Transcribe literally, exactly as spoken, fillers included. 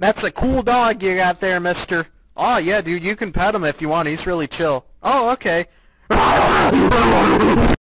That's a cool dog you got there, mister. Oh, yeah, dude, you can pet him if you want. He's really chill. Oh, okay.